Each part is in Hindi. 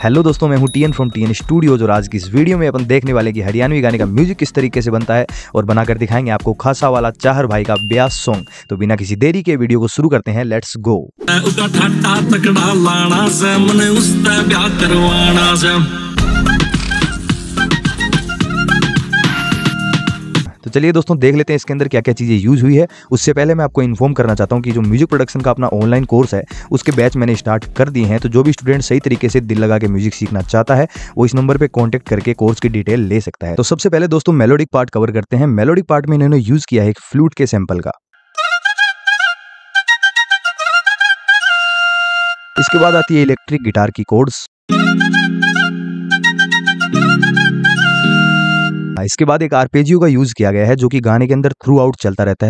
हेलो दोस्तों, मैं हूं टीएन फ्रॉम टीएन स्टूडियो। और आज की इस वीडियो में अपन देखने वाले कि हरियाणवी गाने का म्यूजिक किस तरीके से बनता है और बनाकर दिखाएंगे आपको खासा वाला चाहर भाई का ब्यास सॉन्ग। तो बिना किसी देरी के वीडियो को शुरू करते हैं, लेट्स गो। तो चलिए दोस्तों, देख लेते हैं इसके अंदर क्या क्या चीज़ें यूज़ हुई है। उससे पहले मैं आपको इन्फॉर्म करना चाहता हूँ कि जो म्यूजिक प्रोडक्शन का अपना ऑनलाइन कोर्स है उसके बैच मैंने स्टार्ट कर दिए हैं। तो जो भी स्टूडेंट सही तरीके से दिल लगा के म्यूजिक सीखना चाहता है वो इस नंबर पे कांटेक्ट करके कोर्स की डिटेल ले सकता है। तो सबसे पहले दोस्तों मेलोडिक पार्ट कवर करते हैं। मेलोडिक पार्ट में इन्होंने यूज़ किया है एक फ्लूट के सैंपल का। इसके बाद आती है इलेक्ट्रिक गिटार की कोर्ड्स। इसके बाद एक आर्पेजियो का यूज किया गया है जो कि गाने के अंदर थ्रू आउट चलता रहता है।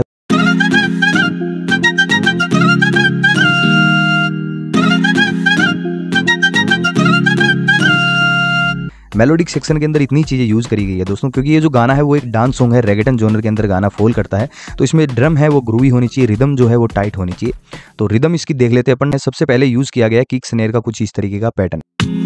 मेलोडिक सेक्शन के अंदर इतनी चीजें यूज करी गई है दोस्तों, क्योंकि ये जो गाना है वो एक डांस सॉन्ग है, रेगेटन जॉनर के अंदर गाना फॉल करता है। तो इसमें ड्रम है वो ग्रूवी होनी चाहिए, रिदम जो है वो टाइट होनी चाहिए। तो रिदम इसकी देख लेते हैं अपन ने। सबसे पहले यूज किया गया किक स्नेयर का कुछ इस तरीके का पैटर्न।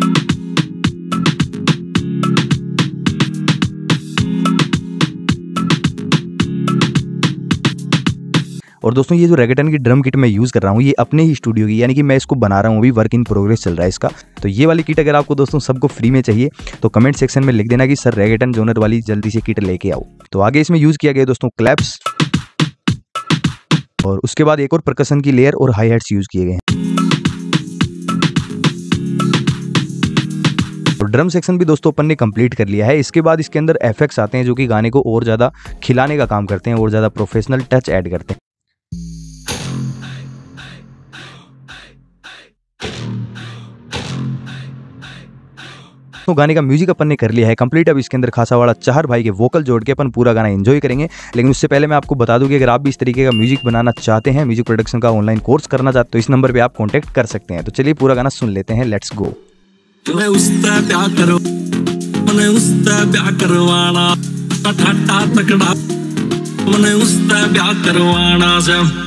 और दोस्तों ये जो रेगेटन की ड्रम किट मैं यूज़ कर रहा हूँ ये अपने ही स्टूडियो की, यानी कि मैं इसको बना रहा हूँ, अभी वर्क इन प्रोग्रेस चल रहा है इसका। तो ये वाली किट अगर आपको दोस्तों सबको फ्री में चाहिए तो कमेंट सेक्शन में लिख देना कि सर रेगेटन जोनर वाली जल्दी से किट लेके आओ। तो आगे इसमें यूज़ किया गया दोस्तों क्लैप्स, और उसके बाद एक और परकशन की लेयर और हाई हैट्स यूज़ किए गए हैं। और ड्रम सेक्शन भी दोस्तों अपन ने कंप्लीट कर लिया है। इसके बाद इसके अंदर एफेक्ट्स आते हैं जो कि गाने को और ज़्यादा खिलाने का काम करते हैं और ज़्यादा प्रोफेशनल टच ऐड करते हैं। तो गाने का म्यूजिक अपन ने कर लिया है कंप्लीट। अब इसके अंदर खासा वाला चाहर भाई के वोकल जोड़ के अपन पूरा गाना एंजॉय करेंगे। लेकिन उससे पहले मैं आपको बता दूं कि अगर आप भी इस तरीके का म्यूजिक बनाना चाहते हैं, म्यूजिक प्रोडक्शन का ऑनलाइन कोर्स करना चाहते हैं, तो इस नंबर पे आप कांटेक्ट कर सकते हैं। तो चलिए पूरा गाना सुन लेते हैं, लेट्स गो। करवाना